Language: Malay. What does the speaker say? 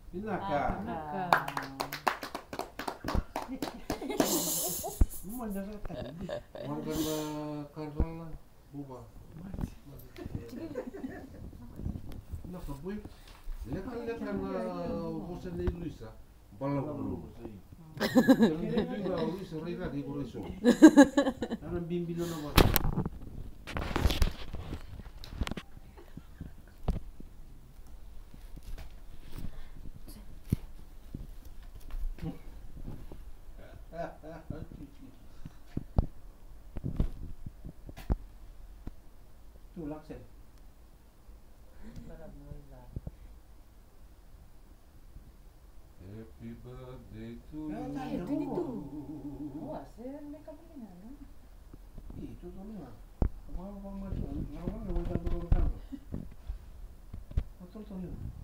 Pinaka. Pinaka. Mana kata? Warga karena buba. Naka boy. Lekan bosan ni Luisa. Balau. Jadi juga Luisa rela di Boroso. Karena bimbilo nama. Tulak sen. Happy birthday to you. Itu. Wah, saya mereka boleh nana. Itu tu lah. Apa macam? Lawan lawan turun kan. Betul tu.